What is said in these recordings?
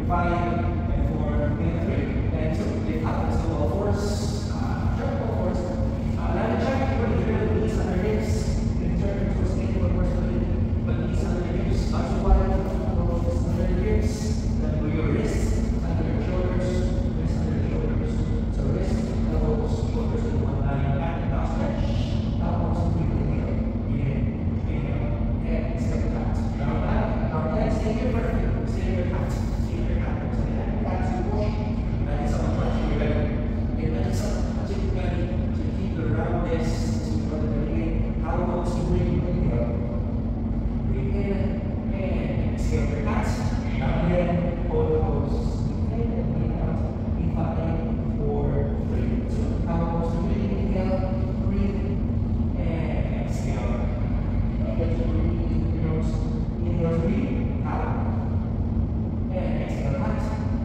5 and 4 and 3 and 2. Lift up. Let's go all fours. Jump all fours. Now check when you turn the knees under hips. You can turn towards the ankle first, but knees under the hips. Not too wide. Under the hips. Then go your wrists under your shoulders. Wrists under your shoulders. So wrists, elbows, shoulders in one line. And now stretch. Elbows completely inhale, and step it out. Now back. Now again, stay here for a few. Stay in your hat. Stay in your hat. So the hand back to push. That is something touching your belly. That is something touching your belly. So keep around this. So you want to begin. How about you breathe? Inhale. Breathe in and exhale your hat. Now again, hold the pose. Inhale and breathe out. In 5, 4, 3, 2. How about you breathe? Inhale. Breathe. And exhale. Get to breathe in your nose. Inhale, breathe out. And exhale, out.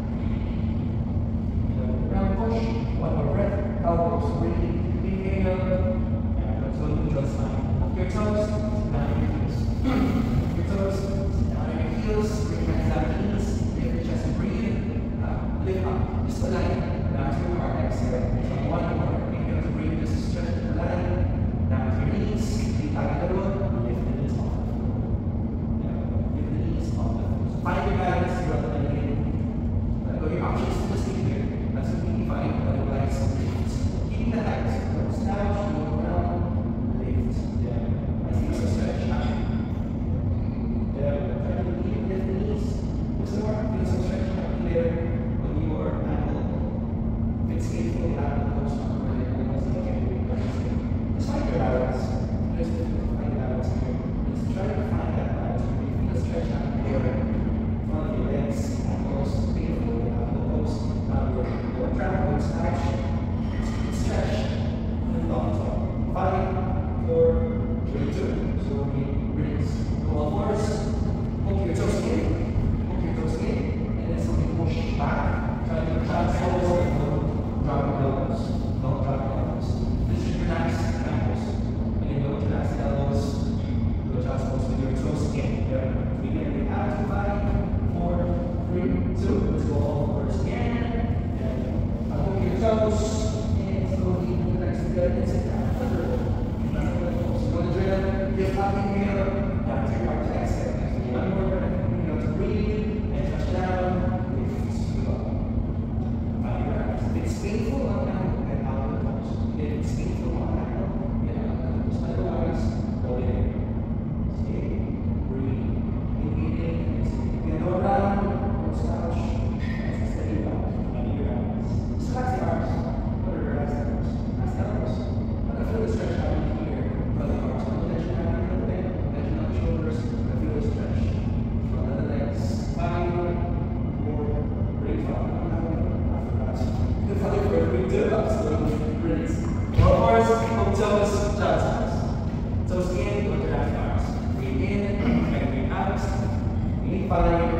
Round push. One more breath. Elbows breathe. Inhale. And let's go neutral spine. Up your toes. Down your heels. Your toes. Down your heels. Bring your hands down your knees. Lift your chest and breathe. Lift up. Just a line. Down to your heart. Exhale. One more. Inhale to breathe. Just stretch the line. Down to your knees. Lean back a little. Lift the knees off. Lift the knees off the floor. Find your balance. Rather than again. Go your options to stay here. That's completely fine. Otherwise, keeping the hands. Slouch. Move around. Lift. Down. I see some stretch. Down. Try to lift the knees. Just more. Feel some stretch happening there on your ankle. If it's painful, you have to go strong. Just find your balance. Just find your balance here. Just try to find that balance. When you feel a stretch happening here in front of your legs, ankles, painful, you have to go your travel, stretch, stretch, and long top. 5, 4, 3, 2. So we release. Go all fours. Hook your toes in. Hook your toes in. And then slowly push back. Try to child's elbows and don't drop your elbows. Don't drop your elbows. This should relax the ankles. And then go relax the elbows. Go child's elbows with your toes in. We get it out. 5, 4, 3, 2. Let's go all fours again. And hook your toes. And slowly relax the belly and sit down. So go to drill. Lift up, inhale. Down to your heart to exhale. One more breath. Inhale to breathe. And touch down. Lift you up. Find your balance. If it's painful on down, get out of the pose. If it's painful on down, get out of the pose. Otherwise, hold it in. Stay. Breathe. Inhale in. Exhale. Go around. Don't slouch. Nice and steady back. Find your balance. Just relax the arms. Put it relax the arms. Relax the elbows. I'm going to feel the stretch happening here. Put the arms on the ledge and down a little bit. Ledge on the shoulders. I feel the stretch. Front of the legs. 5, 4, 3, 5. Good father for every 2. Absolutely. Release. More fours. Hook toes. Child's arms. Toes in. Go to left arms. Breathe in. And breathe out. In 5.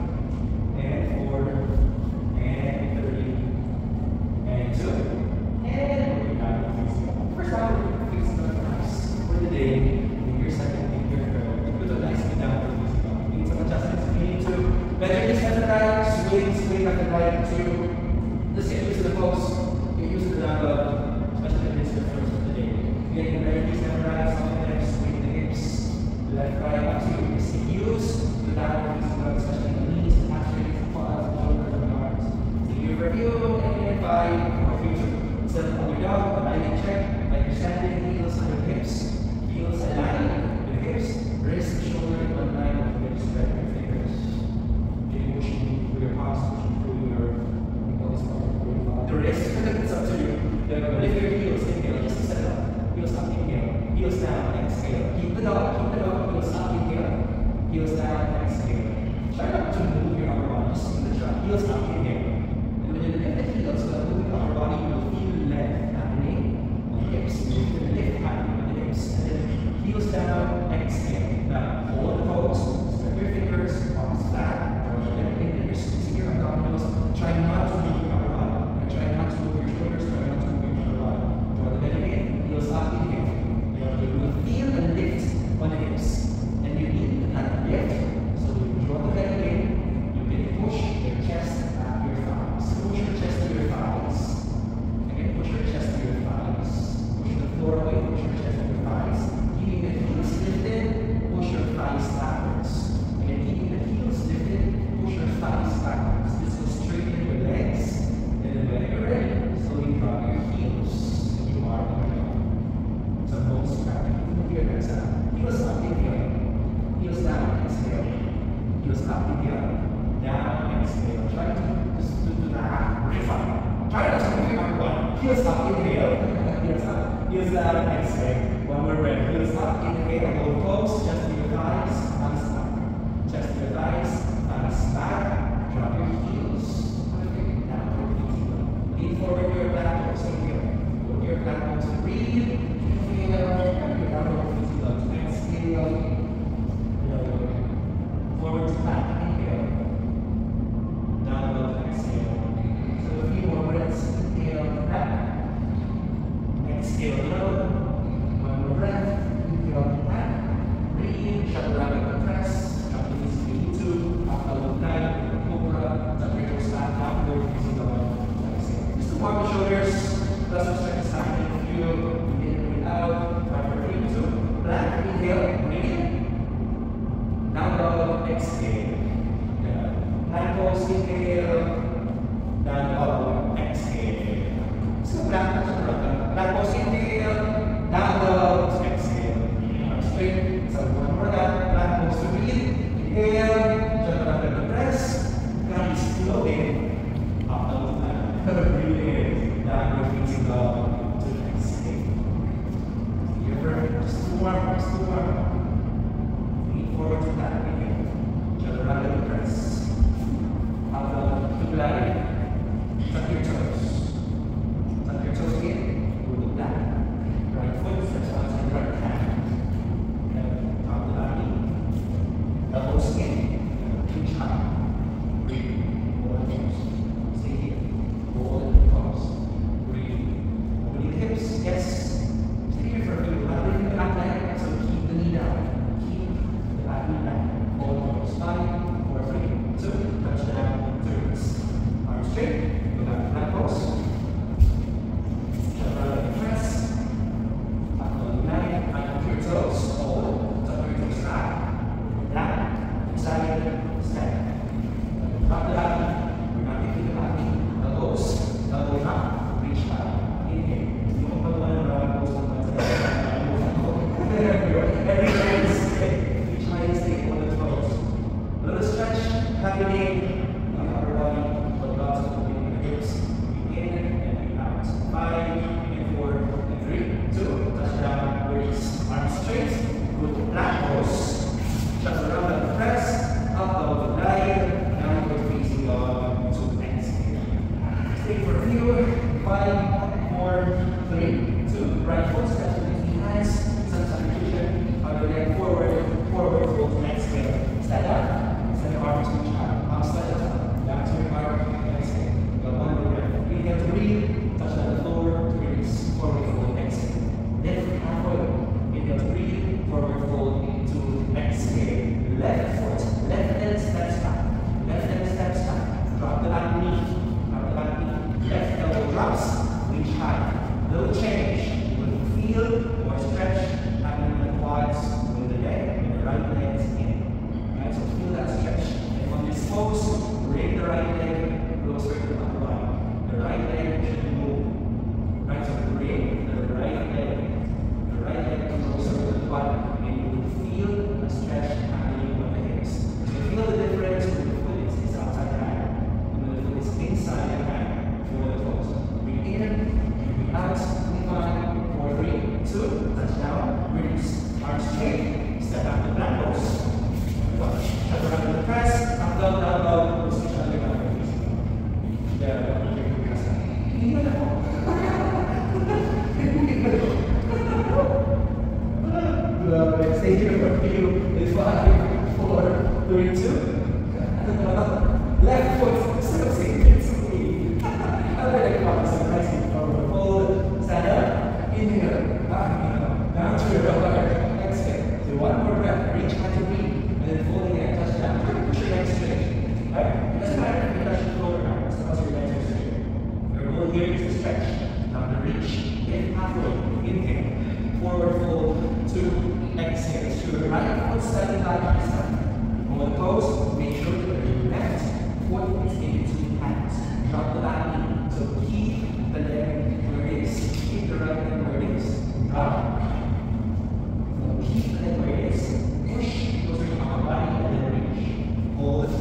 And 4. And 3. And 2. And breathe out. First time we're fixing the arms for the day. In your second, in your third. Put a nice knee down for the music. You need some adjustments. You need to bend your knees left and right. Swing left and right. Let's get used to the pose. Get used to the down dog. Especially if it's your first of the day. Getting ready, knees left and right. Something like swing the hips. Left, right, up to you. Use the downward facing dog, especially up, inhale. Down, exhale. Try to just do that. Really fun. Try not to move everyone. Heels up, inhale. Heels up. Heels down, exhale. One more breath. Heels up, inhale. Hold close. Just to your thighs. Hands up. Just to your thighs. Hands back. Drop your heels. Perfect. Now your feet up. Lean forward your back toes. Inhale. Put your back toes. Breathe. Inhale. And your down your feet up. Exhale. Forward to back. Inhale. Down low. Exhale. So a few more breaths. Inhale. Back. Exhale. Low. One more breath. Inhale. Back. Breathe. Shut around the press. Drop the knees if you need to. Up the low line. Cobra. Tuck your toes back. Down low. Facing the wall. Exhale. Just to warm the shoulders. Let's respect the sound. If you breathe out. 5, 4, 3, 2. Black. Inhale. Breathe. Down low, exhale. Plank pose, inhale. Down low, exhale. So plank pose, inhale. Down low, exhale. Arms straight. So one more time. Plank pose to breathe. Inhale. Jump under the press. Ground is flowing. Up the line. Breathe in. Down your feet low to exhale. You're perfect. Just two more. Just two more. Forward to that, inhale. Just around the press. Up the glide. Tuck your toes. Tuck your toes in. Go to back. Right foot first onto the right hand. Top of the body. Elbows in. Reach high. Breathe. Hold it close. Stay here. Hold it close. Breathe. Open your hips. Yes. Stay here for a few. Not leaving the back leg, so keep the knee down. Hold close. 5, 4, 3, 2, touchdown, turns. Arms straight, go back to that pose. Jump around the press. Up on the line, up your toes. Hold, tuck your toes back. Down, side, step. Drop the body. We're not taking the body. Elbows, elbow drop, reach high. Inhale. You open one around, goes one to the other. Every time is straight. Stay on the toes. A little stretch happening on the upper body, but lots of moving in the hips. Breathe in and breathe out. 5 and 4 and 3, 2. Touchdown, release. Arms straight. Good plank pose. Just around the press. Up the line. Downward facing dog to exhale. Stay for a few. 5, 4, 3, 2. Right foot steps with the hands. Some substitution. Other leg forward. Forward, fold, exhale. Stand up. Send your arms reach out. Arms slightly up. Down to your heart. Exhale. Go one more breath. Inhale to breathe. Touch on the floor to release. Forward fold. Exhale. Lift halfway. Inhale to breathe. Forward fold into exhale. Left foot. Left leg steps back. Left leg steps back. Drop the back knee. Drop the back knee. Left elbow drops. Reach high. Little change. When you feel more stretch happening in the quads with the leg. Right leg is in. Right, so feel that stretch. And on this pose, bring the right leg closer to the upper body. The right leg should move. Right, so bring the right leg closer to the body, and you will feel a stretch happening on the hips. So feel the difference when the foot is outside the hand, and when the foot is inside the hand for the toes. Breathe in, breathe out. 5, 4, 3, 2. Touch down, release. Arms straight. Step out the plank pose. Touch around the press. Up, down, down, down. Switch on your back. There we go. Stay here for a few. 5, 4, 3, 2. Left foot. Still same. Other leg comes. Nice forward. Fold. Stand up. Inhale. Down to your lower. One more breath, reach out to breathe, and then folding it, touch down. Push your legs straight. Right? It doesn't matter if you touch your shoulder now, as long as your legs are straight. Your goal here is to stretch. Now to reach, lift halfway, inhale, forward fold, 2, exhale. So your right foot slightly back this time. On the pose, make sure that your left foot is in between hands. Drop the back knee. So keep the leg where it is. Keep the right leg where it is. Drop. Keep the leg where it is. Push, closer to the upper body, and then reach. Hold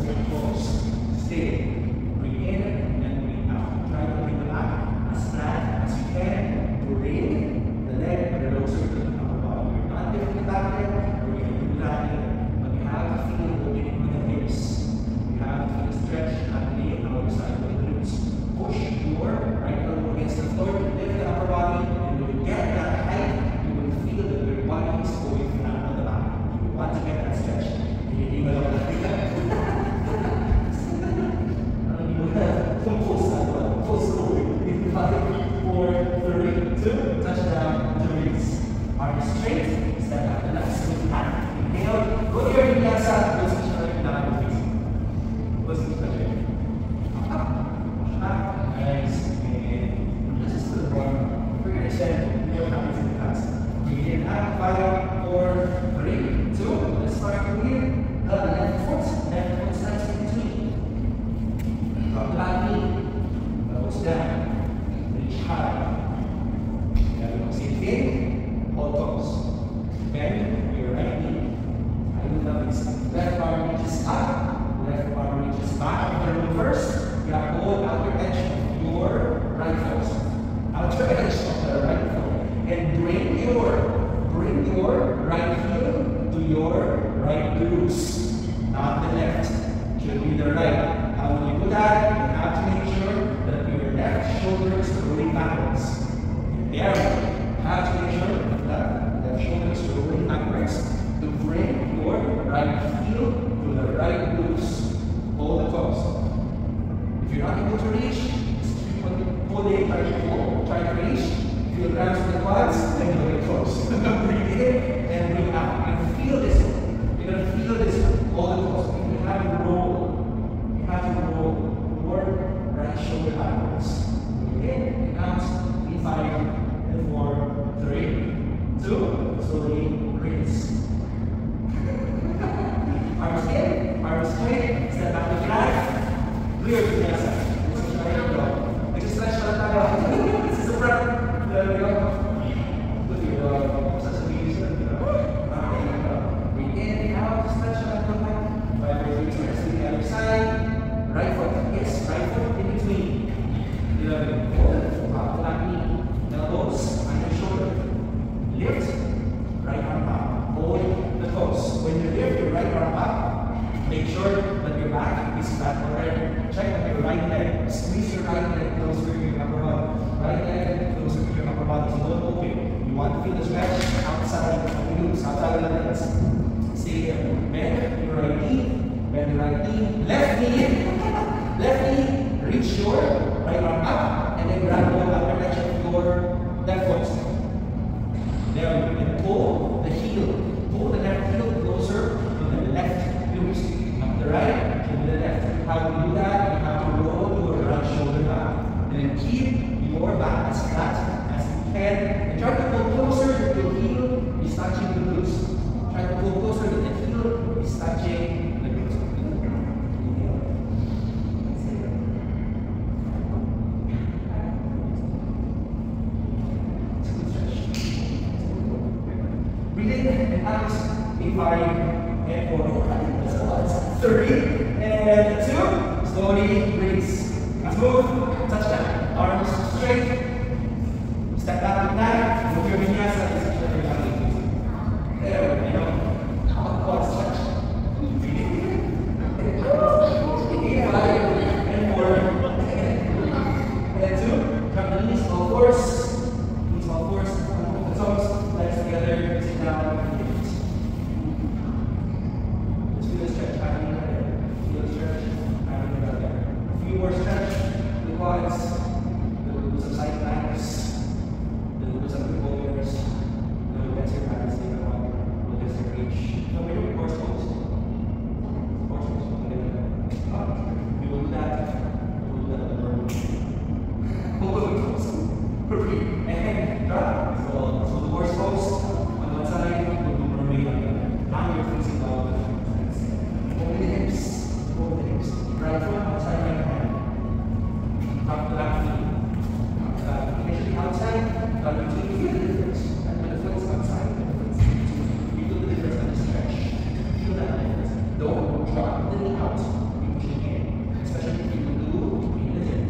want to feel the stretch outside of the glutes, outside of the legs. Stay here. Bend your right knee, bend your right knee, left knee, reach your right arm up, and then grab the upper edge of your left foot. There we go. And pull the heel, pull the left heel closer to the left glute. Up the right, to the left. How to do that? You have to roll your right shoulder back. And then keep your back as flat as you can. And try to pull closer to the heel, is touching the glutes. Try to pull closer to the heel, is touching the glutes. Breathe in and out in 5 and 4. 3 and 2. Slowly release. Move, touchdown. Arms straight. Step back with that. Move your vinyasa. There we go. Quad stretch. 5 and 4. And 2. Come to the knees, all fours. Knees, all fours. Move the toes. Legs together. Sit down. Just feel the stretch happening right there. Feel the stretch happening right there. A few more stretch. The quads, the glutes of side planks, the glutes of the shoulders, the glutes of your stay on, the glutes of reach. No, we do horse pose. Horse pose. We will do that. We will do that on the burn. Repeat. And drop. So the horse pose on one side, we'll do mermaid on the other. Now you're facing down the hips. Open the hips. Open the hips. Right foot outside right hand. Up the back knee. Initially outside, but you feel the difference. And when the foot is outside, you feel the difference and the stretch. Feel that difference. Don't drop the knee out. You push it in. Especially if you do in the hip.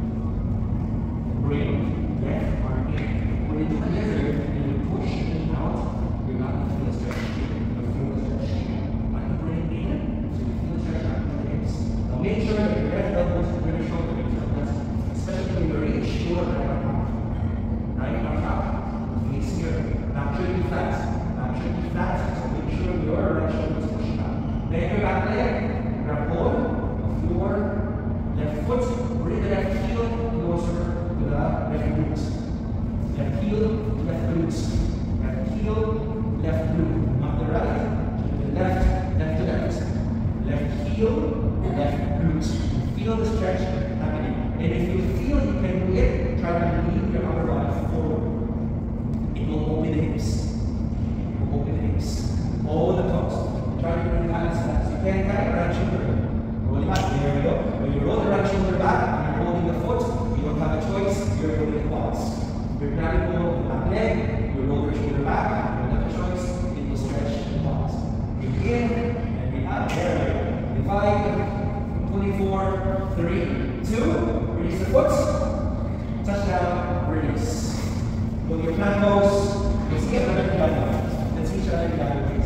Bring left arm in. When you do together and you push the knee out, you're not going to feel the stretch here. You'll feel the stretch here. When you bring it in, so you feel the stretch out in the hips. Now make sure that your left elbow is over the shoulder. Especially when you reach your right arm up. Right arm up. Face here. Back should be flat. Back should be flat. So make sure your right shoulder is pushing up. Bend your back leg. Grab hold of your left foot. Bring the left heel closer to the left glute. Left heel, left glute. Left heel, left glute. Not the right, to the left, left to left. Left heel, left glute. Feel the stretch happening. And if you feel you can do it, try to lean your upper body forward. It will open the hips. It will open the hips. All the toes. Try to bring the hands back. So you can kind of right shoulder. Roll it back. There we go. When you roll the right shoulder back and you're holding the foot, you don't have a choice. You're holding the quads. You're grabbing hold of the back leg. You roll your shoulder back. You don't have a choice. It will stretch the quads. Breathe in and breathe out. There we go. In 5, 24, 3, 2. Release the foot, touchdown, release. With your plant pose, let's get another guideline. Let's each other guidelines.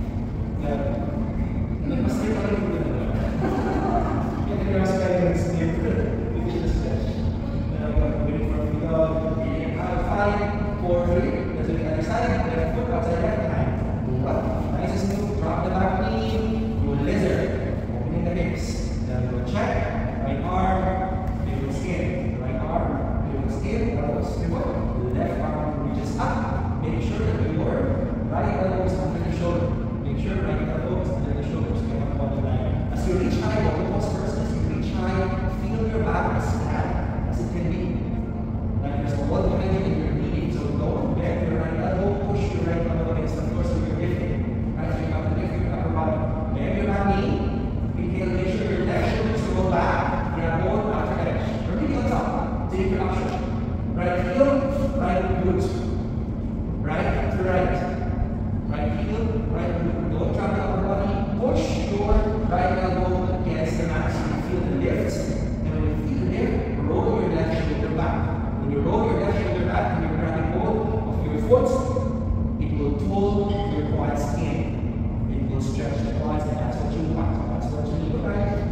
Let's take a little bit of that. Get the girls guidance in the stretch. Waiting for it to go. Out of 5, 4, 3. Let's do the other side. Left foot outside left hand. Move up. Nice and smooth. Drop the back knee. Do a lizard. Opening the hips. Then go check. Right arm. Skin, right arm, doing skin, elbows pivot, left arm reaches up. Make sure that your right elbow is under the shoulder. Make sure right elbow is under the shoulder. So you have one line. As you reach high, almost first, as you reach high, feel your back as flat as it can be. Like there's a wall behind you and you're kneeling. So don't bend your right elbow, push your right elbow against the floor so you're lifting. As you have to lift your upper body. Bend your back knee. Inhale, make sure your left shoulder is to go back. Grab hold after edge. On top, take your option. Right heel, right glute. Right to right. Right heel, right glute. Don't drop the upper body. Push your right elbow against the mat so you feel the lift. And when you feel the lift, roll your left shoulder back. When you roll your left shoulder back and you're grabbing hold of your foot, it will pull your quads in. It will stretch the quads, and that's what you want. That's what you need, right?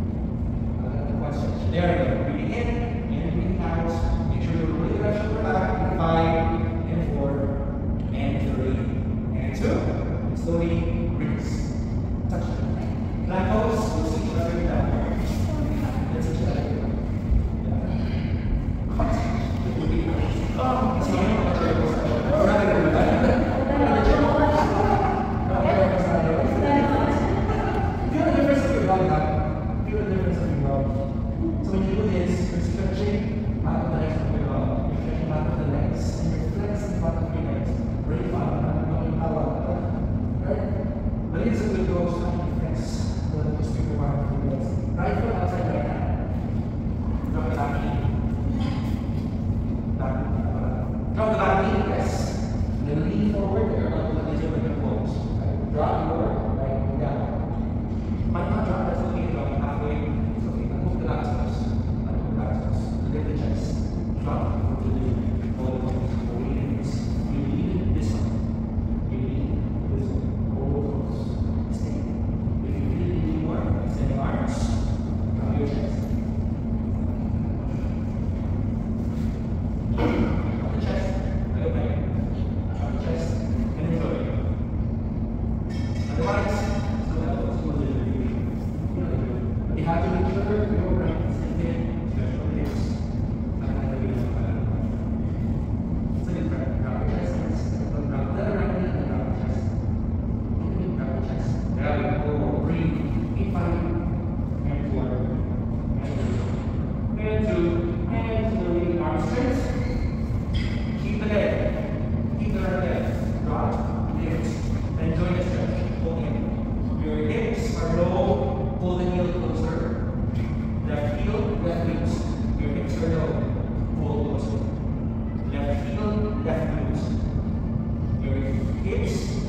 There we go. Breathing in and breathing out. Make sure you're really left shoulder back in 5 and 4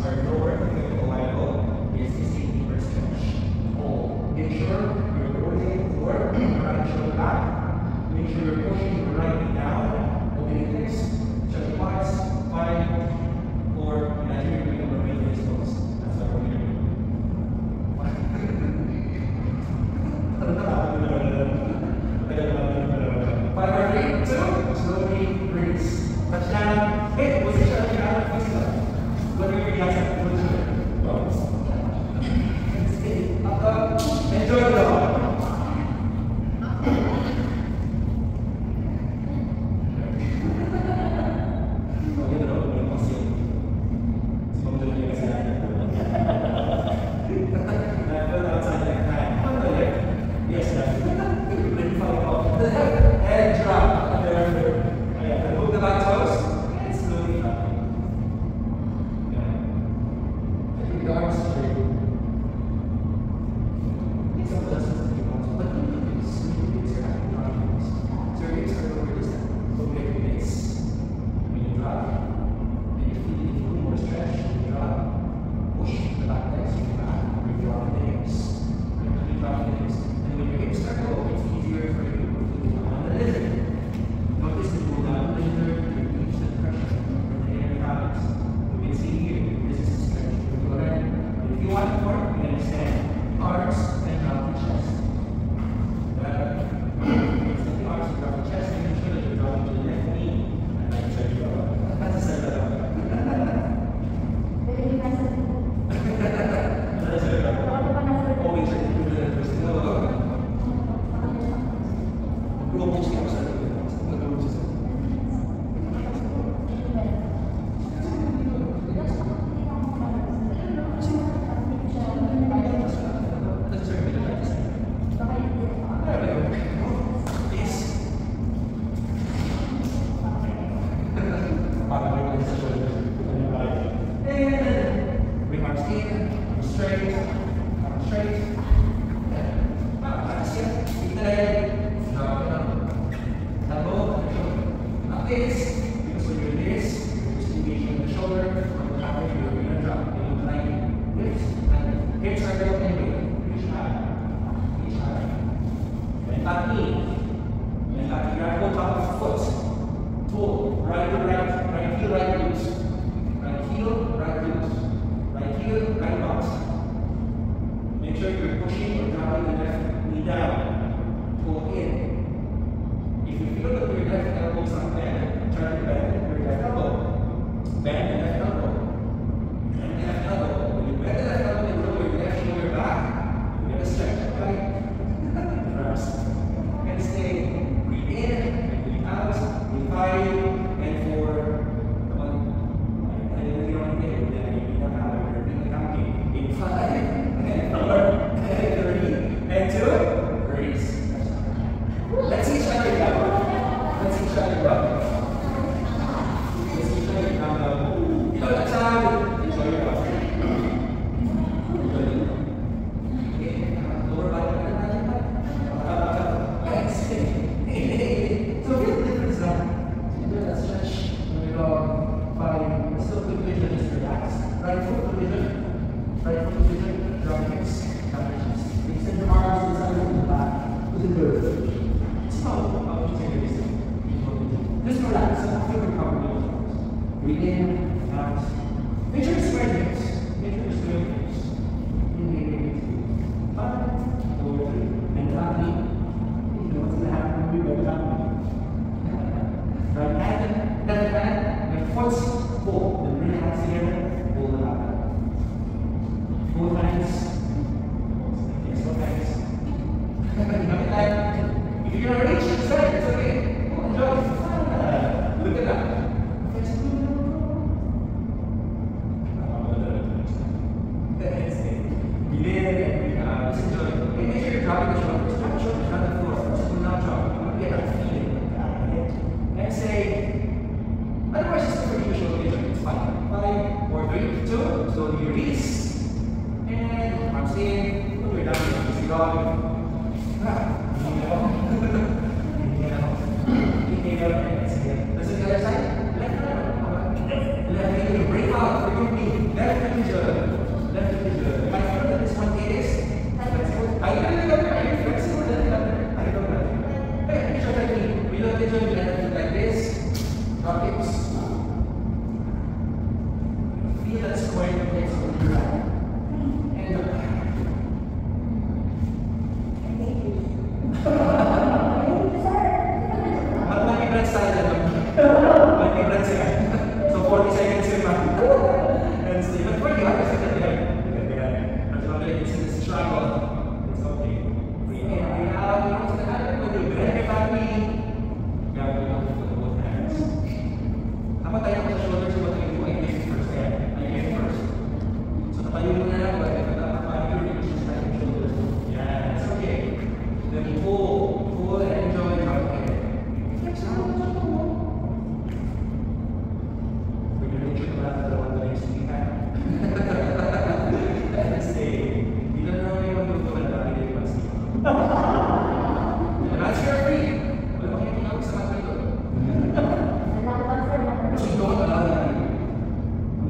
our lower clinical level is a deeper stretch. Hold. Make sure you're rotating forward, right shoulder back. Make sure you're pushing your right knee down. Opening this. Stretch your quads. 5, 4, imagine you're doing a little bit of this. That's what we're going to do. 5, 4, 3, 2, slowly release. Touchdown. Hit. Position of the other foot. Whatever you guys have to do. Up, up. Enjoy the dog. Head drop. Move the back toes and slowly up. Keep the arms straight. Take some adjustments if you want to, but you can sleep your active drop. So your hips are over this time. Look at your base. When you drop, and your feet need a little more stretch. You drop, push the back legs, you back, you drop the hips. You drop the hips. And when your hips start to go, it's easier for you on the lizard. Notice the pull down lizard, you reach the pressure from the inner thighs. You can see here, this is a stretch. Go ahead. If you want more, you can extend arms and drop the chest. Extend the arms and drop the chest, making sure that you're dropping to the left knee. And I can show you that's a set of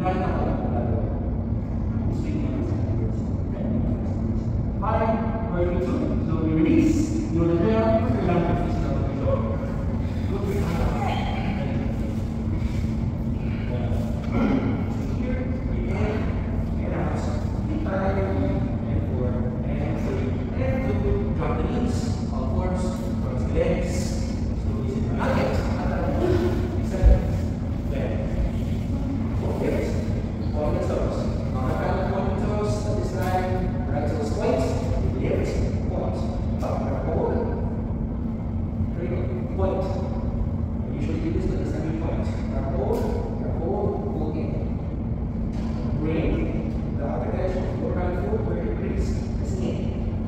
Right now, fine, where you took. So we release, you will there, put your lamp of this down. Go to your hand. Here, in, and out. 5, and 4, and 3, and 2. Drop the knees, all fours, cross the legs. Slowly sit down. Not yet. Seven. Then. 4 hips. Point the toes. On the ground, point the toes. This time, right toes point. Lift. Point. Up. Hold. 3. Point. We usually do this, but this time we point. Hold. Hold. Hold in. Bring the other edge of your right foot where your crease is in.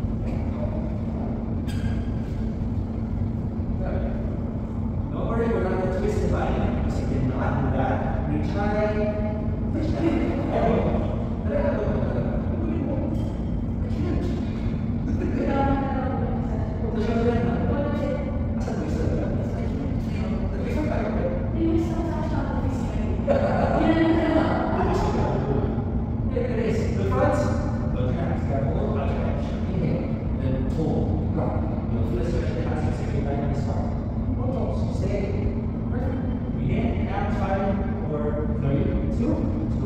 Good. Don't worry, we're not going to twist the body because you did not do that. We try push that. Everyone. I can't. Stay. Perfect. Begin. Out 5, 4, 3, 2.